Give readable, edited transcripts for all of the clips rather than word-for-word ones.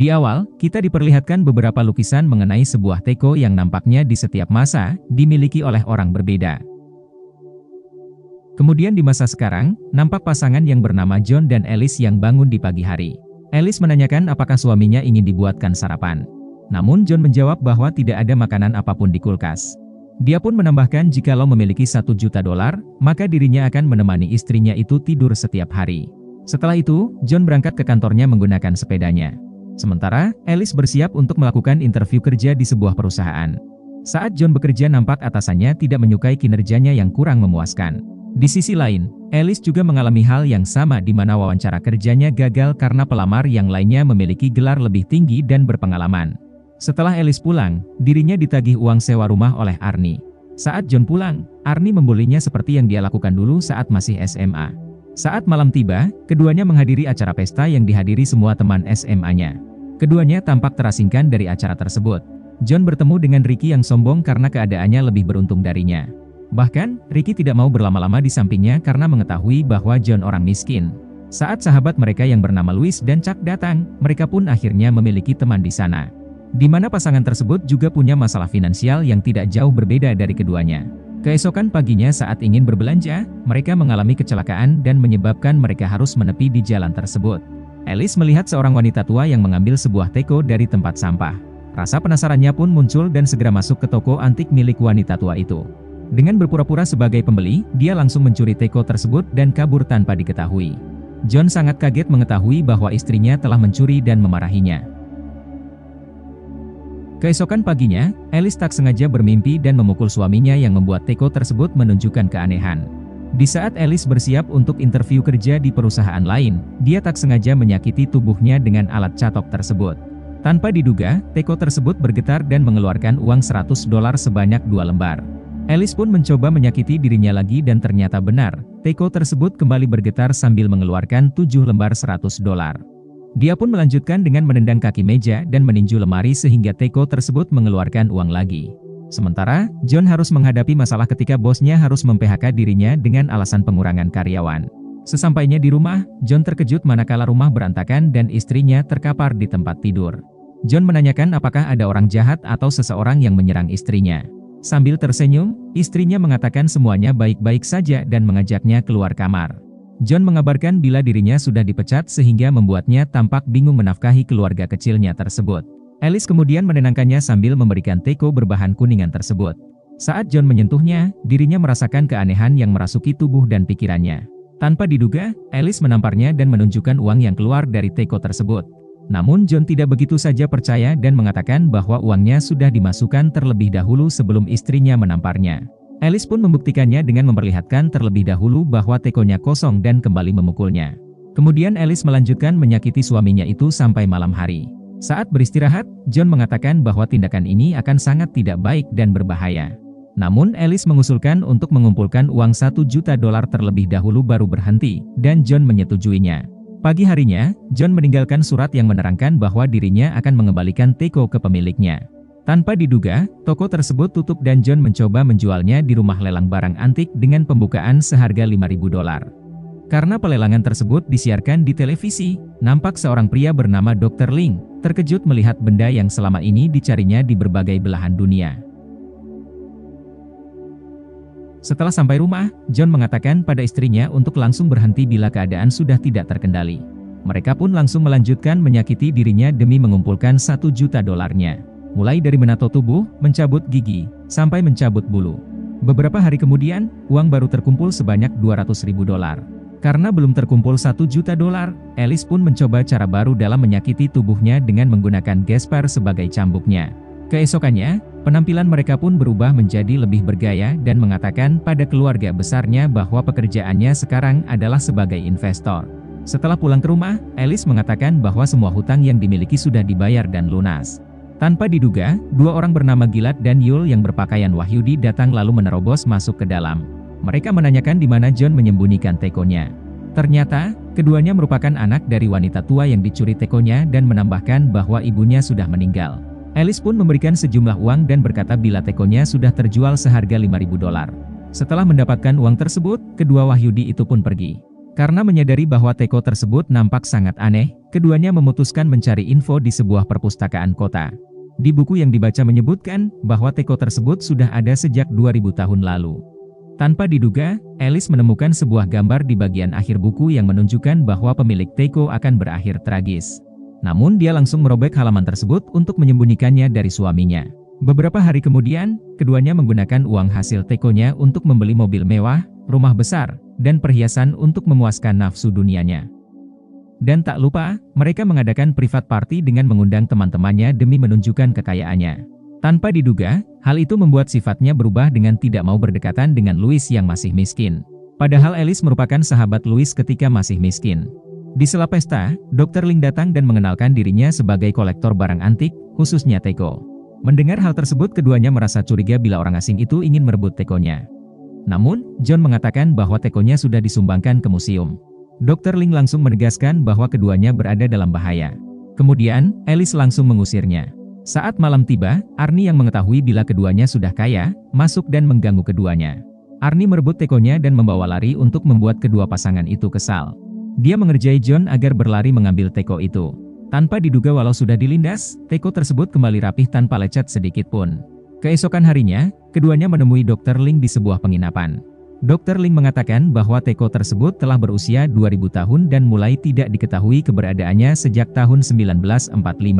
Di awal, kita diperlihatkan beberapa lukisan mengenai sebuah teko yang nampaknya di setiap masa dimiliki oleh orang berbeda. Kemudian di masa sekarang, nampak pasangan yang bernama John dan Alice yang bangun di pagi hari. Alice menanyakan apakah suaminya ingin dibuatkan sarapan. Namun John menjawab bahwa tidak ada makanan apapun di kulkas. Dia pun menambahkan jikalau memiliki $1 juta, maka dirinya akan menemani istrinya itu tidur setiap hari. Setelah itu, John berangkat ke kantornya menggunakan sepedanya. Sementara, Alice bersiap untuk melakukan interview kerja di sebuah perusahaan. Saat John bekerja nampak atasannya tidak menyukai kinerjanya yang kurang memuaskan. Di sisi lain, Alice juga mengalami hal yang sama di mana wawancara kerjanya gagal karena pelamar yang lainnya memiliki gelar lebih tinggi dan berpengalaman. Setelah Alice pulang, dirinya ditagih uang sewa rumah oleh Arnie. Saat John pulang, Arnie membulinya seperti yang dia lakukan dulu saat masih SMA. Saat malam tiba, keduanya menghadiri acara pesta yang dihadiri semua teman SMA-nya. Keduanya tampak terasingkan dari acara tersebut. John bertemu dengan Ricky yang sombong karena keadaannya lebih beruntung darinya. Bahkan, Ricky tidak mau berlama-lama di sampingnya karena mengetahui bahwa John orang miskin. Saat sahabat mereka yang bernama Louis dan Chuck datang, mereka pun akhirnya memiliki teman di sana. Di mana pasangan tersebut juga punya masalah finansial yang tidak jauh berbeda dari keduanya. Keesokan paginya saat ingin berbelanja, mereka mengalami kecelakaan dan menyebabkan mereka harus menepi di jalan tersebut. Alice melihat seorang wanita tua yang mengambil sebuah teko dari tempat sampah. Rasa penasarannya pun muncul dan segera masuk ke toko antik milik wanita tua itu. Dengan berpura-pura sebagai pembeli, dia langsung mencuri teko tersebut dan kabur tanpa diketahui. John sangat kaget mengetahui bahwa istrinya telah mencuri dan memarahinya. Keesokan paginya, Alice tak sengaja bermimpi dan memukul suaminya yang membuat teko tersebut menunjukkan keanehan. Di saat Alice bersiap untuk interview kerja di perusahaan lain, dia tak sengaja menyakiti tubuhnya dengan alat catok tersebut. Tanpa diduga, teko tersebut bergetar dan mengeluarkan uang $100 sebanyak 2 lembar. Alice pun mencoba menyakiti dirinya lagi dan ternyata benar, teko tersebut kembali bergetar sambil mengeluarkan 7 lembar $100. Dia pun melanjutkan dengan menendang kaki meja dan meninju lemari sehingga teko tersebut mengeluarkan uang lagi. Sementara, John harus menghadapi masalah ketika bosnya harus mem-PHK dirinya dengan alasan pengurangan karyawan. Sesampainya di rumah, John terkejut manakala rumah berantakan dan istrinya terkapar di tempat tidur. John menanyakan apakah ada orang jahat atau seseorang yang menyerang istrinya. Sambil tersenyum, istrinya mengatakan semuanya baik-baik saja dan mengajaknya keluar kamar. John mengabarkan bila dirinya sudah dipecat sehingga membuatnya tampak bingung menafkahi keluarga kecilnya tersebut. Alice kemudian menenangkannya sambil memberikan teko berbahan kuningan tersebut. Saat John menyentuhnya, dirinya merasakan keanehan yang merasuki tubuh dan pikirannya. Tanpa diduga, Alice menamparnya dan menunjukkan uang yang keluar dari teko tersebut. Namun John tidak begitu saja percaya dan mengatakan bahwa uangnya sudah dimasukkan terlebih dahulu sebelum istrinya menamparnya. Alice pun membuktikannya dengan memperlihatkan terlebih dahulu bahwa tekonya kosong dan kembali memukulnya. Kemudian Alice melanjutkan menyakiti suaminya itu sampai malam hari. Saat beristirahat, John mengatakan bahwa tindakan ini akan sangat tidak baik dan berbahaya. Namun Alice mengusulkan untuk mengumpulkan uang $1 juta terlebih dahulu baru berhenti, dan John menyetujuinya. Pagi harinya, John meninggalkan surat yang menerangkan bahwa dirinya akan mengembalikan teko ke pemiliknya. Tanpa diduga, toko tersebut tutup dan John mencoba menjualnya di rumah lelang barang antik dengan pembukaan seharga $5.000. Karena pelelangan tersebut disiarkan di televisi, nampak seorang pria bernama Dr. Ling terkejut melihat benda yang selama ini dicarinya di berbagai belahan dunia. Setelah sampai rumah, John mengatakan pada istrinya untuk langsung berhenti bila keadaan sudah tidak terkendali. Mereka pun langsung melanjutkan menyakiti dirinya demi mengumpulkan $1 juta. Mulai dari menato tubuh, mencabut gigi, sampai mencabut bulu. Beberapa hari kemudian, uang baru terkumpul sebanyak $200.000. Karena belum terkumpul $1 juta, Alice pun mencoba cara baru dalam menyakiti tubuhnya dengan menggunakan Gaspar sebagai cambuknya. Keesokannya, penampilan mereka pun berubah menjadi lebih bergaya dan mengatakan pada keluarga besarnya bahwa pekerjaannya sekarang adalah sebagai investor. Setelah pulang ke rumah, Alice mengatakan bahwa semua hutang yang dimiliki sudah dibayar dan lunas. Tanpa diduga, 2 orang bernama Gilad dan Yul yang berpakaian Wahyudi datang lalu menerobos masuk ke dalam. Mereka menanyakan di mana John menyembunyikan tekonya. Ternyata, keduanya merupakan anak dari wanita tua yang dicuri tekonya dan menambahkan bahwa ibunya sudah meninggal. Alice pun memberikan sejumlah uang dan berkata bila tekonya sudah terjual seharga $5.000. Setelah mendapatkan uang tersebut, kedua Wahyudi itu pun pergi. Karena menyadari bahwa teko tersebut nampak sangat aneh, keduanya memutuskan mencari info di sebuah perpustakaan kota. Di buku yang dibaca menyebutkan bahwa teko tersebut sudah ada sejak 2000 tahun lalu. Tanpa diduga, Alice menemukan sebuah gambar di bagian akhir buku yang menunjukkan bahwa pemilik teko akan berakhir tragis. Namun dia langsung merobek halaman tersebut untuk menyembunyikannya dari suaminya. Beberapa hari kemudian, keduanya menggunakan uang hasil tekonya untuk membeli mobil mewah, rumah besar, dan perhiasan untuk memuaskan nafsu dunianya. Dan tak lupa, mereka mengadakan private party dengan mengundang teman-temannya demi menunjukkan kekayaannya. Tanpa diduga, hal itu membuat sifatnya berubah dengan tidak mau berdekatan dengan Louis yang masih miskin. Padahal Alice merupakan sahabat Louis ketika masih miskin. Di sela pesta, Dr. Ling datang dan mengenalkan dirinya sebagai kolektor barang antik, khususnya teko. Mendengar hal tersebut, keduanya merasa curiga bila orang asing itu ingin merebut tekonya. Namun, John mengatakan bahwa tekonya sudah disumbangkan ke museum. Dr. Ling langsung menegaskan bahwa keduanya berada dalam bahaya. Kemudian, Alice langsung mengusirnya. Saat malam tiba, Arnie yang mengetahui bila keduanya sudah kaya, masuk dan mengganggu keduanya. Arnie merebut tekonya dan membawa lari untuk membuat kedua pasangan itu kesal. Dia mengerjai John agar berlari mengambil teko itu. Tanpa diduga walau sudah dilindas, teko tersebut kembali rapih tanpa lecet sedikit pun. Keesokan harinya, keduanya menemui Dr. Ling di sebuah penginapan. Dr. Ling mengatakan bahwa teko tersebut telah berusia 2000 tahun dan mulai tidak diketahui keberadaannya sejak tahun 1945.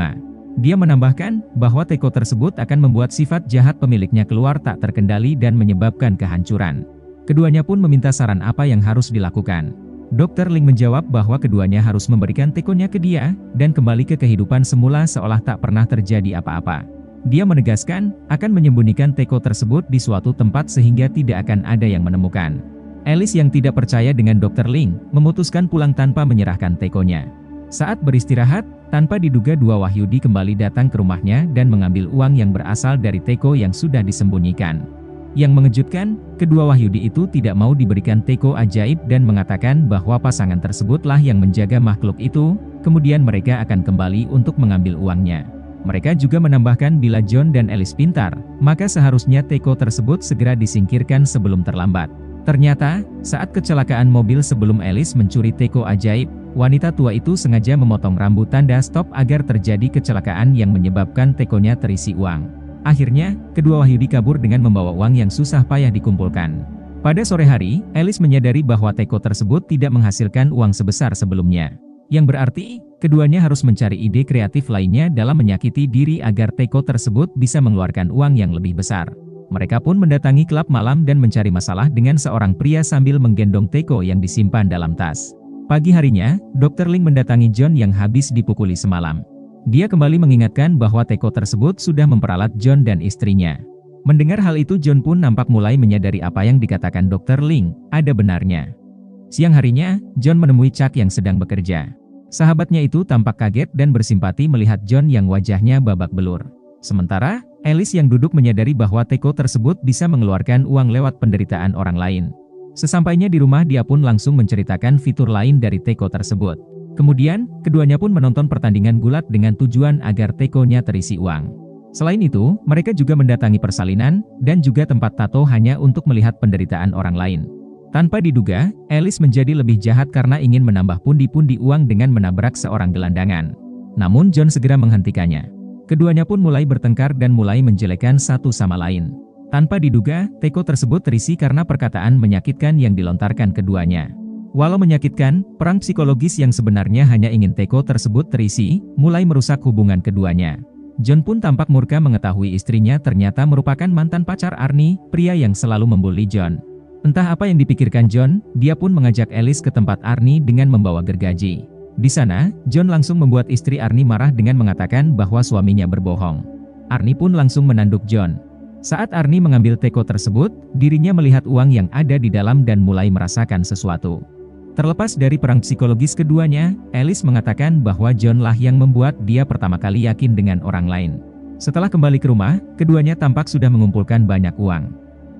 Dia menambahkan bahwa teko tersebut akan membuat sifat jahat pemiliknya keluar tak terkendali dan menyebabkan kehancuran. Keduanya pun meminta saran apa yang harus dilakukan. Dr. Ling menjawab bahwa keduanya harus memberikan tekonya ke dia dan kembali ke kehidupan semula seolah tak pernah terjadi apa-apa. Dia menegaskan akan menyembunyikan teko tersebut di suatu tempat sehingga tidak akan ada yang menemukan. Alice yang tidak percaya dengan Dr. Ling memutuskan pulang tanpa menyerahkan tekonya. Saat beristirahat, tanpa diduga dua Wahyudi kembali datang ke rumahnya dan mengambil uang yang berasal dari teko yang sudah disembunyikan. Yang mengejutkan, kedua Wahyudi itu tidak mau diberikan teko ajaib dan mengatakan bahwa pasangan tersebutlah yang menjaga makhluk itu, kemudian mereka akan kembali untuk mengambil uangnya. Mereka juga menambahkan bila John dan Alice pintar, maka seharusnya teko tersebut segera disingkirkan sebelum terlambat. Ternyata, saat kecelakaan mobil sebelum Alice mencuri teko ajaib, wanita tua itu sengaja memotong rambut tanda stop agar terjadi kecelakaan yang menyebabkan tekonya terisi uang. Akhirnya, kedua Wahyudi kabur dengan membawa uang yang susah payah dikumpulkan. Pada sore hari, Alice menyadari bahwa teko tersebut tidak menghasilkan uang sebesar sebelumnya. Yang berarti, keduanya harus mencari ide kreatif lainnya dalam menyakiti diri agar teko tersebut bisa mengeluarkan uang yang lebih besar. Mereka pun mendatangi klub malam dan mencari masalah dengan seorang pria sambil menggendong teko yang disimpan dalam tas. Pagi harinya, Dr. Ling mendatangi John yang habis dipukuli semalam. Dia kembali mengingatkan bahwa teko tersebut sudah memperalat John dan istrinya. Mendengar hal itu, John pun nampak mulai menyadari apa yang dikatakan Dr. Ling, ada benarnya. Siang harinya, John menemui Chuck yang sedang bekerja. Sahabatnya itu tampak kaget dan bersimpati melihat John yang wajahnya babak belur. Sementara, Alice yang duduk menyadari bahwa teko tersebut bisa mengeluarkan uang lewat penderitaan orang lain. Sesampainya di rumah, dia pun langsung menceritakan fitur lain dari teko tersebut. Kemudian, keduanya pun menonton pertandingan gulat dengan tujuan agar tekonya terisi uang. Selain itu, mereka juga mendatangi persalinan dan juga tempat tato hanya untuk melihat penderitaan orang lain. Tanpa diduga, Alice menjadi lebih jahat karena ingin menambah pundi-pundi uang dengan menabrak seorang gelandangan. Namun John segera menghentikannya. Keduanya pun mulai bertengkar dan mulai menjelekkan satu sama lain. Tanpa diduga, teko tersebut terisi karena perkataan menyakitkan yang dilontarkan keduanya. Walau menyakitkan, perang psikologis yang sebenarnya hanya ingin teko tersebut terisi, mulai merusak hubungan keduanya. John pun tampak murka mengetahui istrinya ternyata merupakan mantan pacar Arnie, pria yang selalu membuli John. Entah apa yang dipikirkan John, dia pun mengajak Alice ke tempat Arnie dengan membawa gergaji. Di sana, John langsung membuat istri Arnie marah dengan mengatakan bahwa suaminya berbohong. Arnie pun langsung menanduk John. Saat Arnie mengambil teko tersebut, dirinya melihat uang yang ada di dalam dan mulai merasakan sesuatu. Terlepas dari perang psikologis keduanya, Alice mengatakan bahwa John lah yang membuat dia pertama kali yakin dengan orang lain. Setelah kembali ke rumah, keduanya tampak sudah mengumpulkan banyak uang.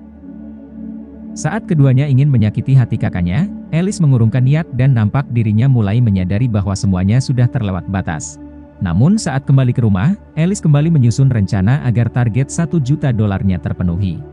Saat keduanya ingin menyakiti hati kakaknya, Alice mengurungkan niat dan nampak dirinya mulai menyadari bahwa semuanya sudah terlewat batas. Namun saat kembali ke rumah, Alice kembali menyusun rencana agar target $1 juta terpenuhi.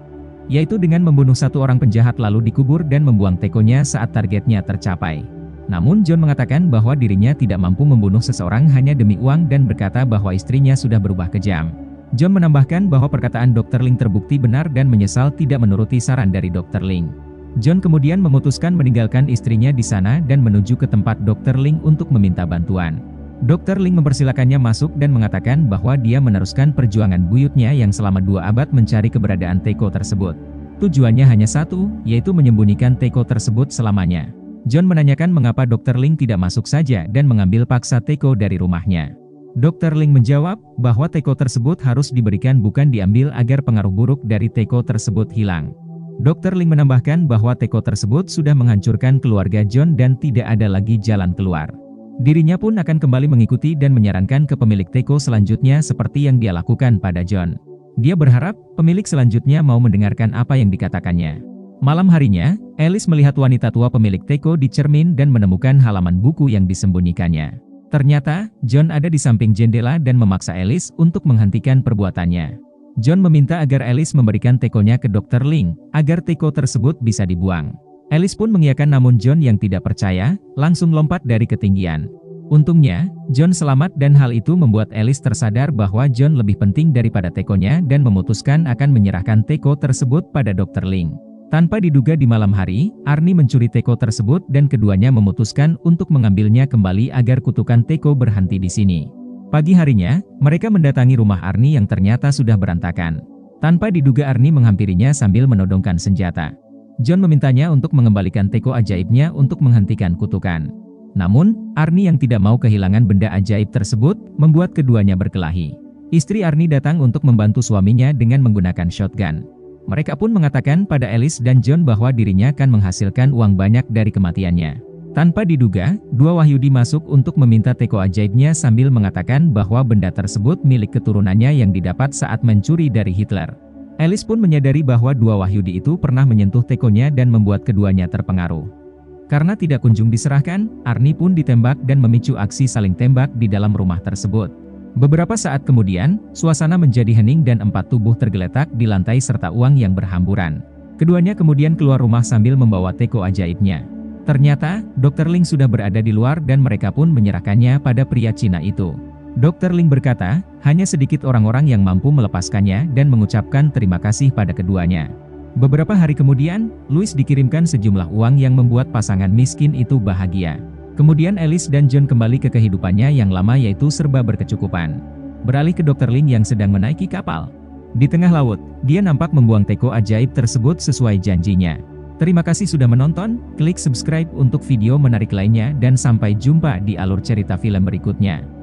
yaitu dengan membunuh satu orang penjahat lalu dikubur dan membuang tekonya saat targetnya tercapai. Namun John mengatakan bahwa dirinya tidak mampu membunuh seseorang hanya demi uang dan berkata bahwa istrinya sudah berubah kejam. John menambahkan bahwa perkataan Dr. Ling terbukti benar dan menyesal tidak menuruti saran dari Dr. Ling. John kemudian memutuskan meninggalkan istrinya di sana dan menuju ke tempat Dr. Ling untuk meminta bantuan. Dr. Ling mempersilakannya masuk dan mengatakan bahwa dia meneruskan perjuangan buyutnya yang selama 2 abad mencari keberadaan teko tersebut. Tujuannya hanya satu, yaitu menyembunyikan teko tersebut selamanya. John menanyakan mengapa Dr. Ling tidak masuk saja dan mengambil paksa teko dari rumahnya. Dr. Ling menjawab bahwa teko tersebut harus diberikan bukan diambil agar pengaruh buruk dari teko tersebut hilang. Dr. Ling menambahkan bahwa teko tersebut sudah menghancurkan keluarga John dan tidak ada lagi jalan keluar. Dirinya pun akan kembali mengikuti dan menyarankan ke pemilik teko selanjutnya seperti yang dia lakukan pada John. Dia berharap pemilik selanjutnya mau mendengarkan apa yang dikatakannya. Malam harinya, Alice melihat wanita tua pemilik teko di cermin dan menemukan halaman buku yang disembunyikannya. Ternyata, John ada di samping jendela dan memaksa Alice untuk menghentikan perbuatannya. John meminta agar Alice memberikan tekonya ke Dr. Ling, agar teko tersebut bisa dibuang. Alice pun mengiyakan namun John yang tidak percaya, langsung lompat dari ketinggian. Untungnya, John selamat dan hal itu membuat Alice tersadar bahwa John lebih penting daripada tekonya dan memutuskan akan menyerahkan teko tersebut pada Dr. Ling. Tanpa diduga di malam hari, Arnie mencuri teko tersebut dan keduanya memutuskan untuk mengambilnya kembali agar kutukan teko berhenti di sini. Pagi harinya, mereka mendatangi rumah Arnie yang ternyata sudah berantakan. Tanpa diduga Arnie menghampirinya sambil menodongkan senjata. John memintanya untuk mengembalikan teko ajaibnya untuk menghentikan kutukan. Namun, Arnie yang tidak mau kehilangan benda ajaib tersebut, membuat keduanya berkelahi. Istri Arnie datang untuk membantu suaminya dengan menggunakan shotgun. Mereka pun mengatakan pada Alice dan John bahwa dirinya akan menghasilkan uang banyak dari kematiannya. Tanpa diduga, 2 Wahyudi masuk untuk meminta teko ajaibnya sambil mengatakan bahwa benda tersebut milik keturunannya yang didapat saat mencuri dari Hitler. Alice pun menyadari bahwa 2 Wahyudi itu pernah menyentuh tekonya dan membuat keduanya terpengaruh. Karena tidak kunjung diserahkan, Arnie pun ditembak dan memicu aksi saling tembak di dalam rumah tersebut. Beberapa saat kemudian, suasana menjadi hening dan 4 tubuh tergeletak di lantai serta uang yang berhamburan. Keduanya kemudian keluar rumah sambil membawa teko ajaibnya. Ternyata, Dr. Ling sudah berada di luar dan mereka pun menyerahkannya pada pria Cina itu. Dr. Ling berkata, hanya sedikit orang-orang yang mampu melepaskannya dan mengucapkan terima kasih pada keduanya. Beberapa hari kemudian, Louis dikirimkan sejumlah uang yang membuat pasangan miskin itu bahagia. Kemudian Alice dan John kembali ke kehidupannya yang lama yaitu serba berkecukupan. Beralih ke Dr. Ling yang sedang menaiki kapal. Di tengah laut, dia nampak membuang teko ajaib tersebut sesuai janjinya. Terima kasih sudah menonton, klik subscribe untuk video menarik lainnya dan sampai jumpa di alur cerita film berikutnya.